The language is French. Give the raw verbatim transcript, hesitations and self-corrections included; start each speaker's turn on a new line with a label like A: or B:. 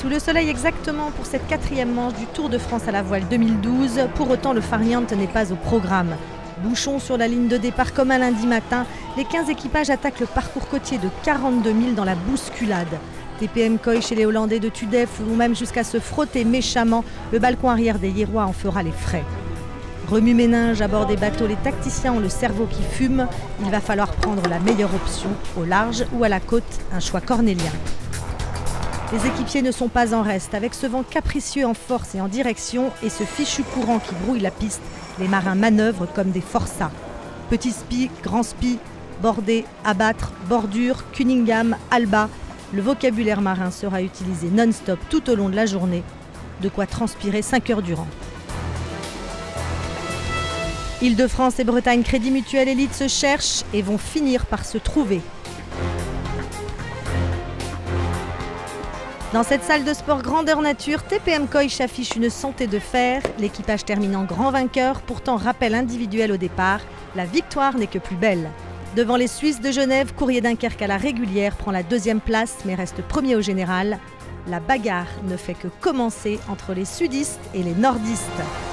A: Sous le soleil exactement pour cette quatrième manche du Tour de France à la voile deux mille douze. Pour autant, le Farniente n'est pas au programme. Bouchons sur la ligne de départ comme un lundi matin. Les quinze équipages attaquent le parcours côtier de quarante-deux milles dans la bousculade. T P M Kooi chez les Hollandais de Tudef vont même jusqu'à se frotter méchamment. Le balcon arrière des Hiérois en fera les frais. Remue-ménage à bord des bateaux, les tacticiens ont le cerveau qui fume. Il va falloir prendre la meilleure option, au large ou à la côte, un choix cornélien. Les équipiers ne sont pas en reste. Avec ce vent capricieux en force et en direction et ce fichu courant qui brouille la piste, les marins manœuvrent comme des forçats. Petit spi, grand spi, bordé, abattre, bordure, Cunningham, Alba. Le vocabulaire marin sera utilisé non-stop tout au long de la journée. De quoi transpirer cinq heures durant. Île-de-France et Bretagne Crédit Mutuel Élite se cherchent et vont finir par se trouver. Dans cette salle de sport grandeur nature, T P M Kooi s'affiche une santé de fer. L'équipage termine en grand vainqueur, pourtant rappel individuel au départ. La victoire n'est que plus belle. Devant les Suisses de Genève, Courrier Dunkerque à la régulière prend la deuxième place mais reste premier au général. La bagarre ne fait que commencer entre les sudistes et les nordistes.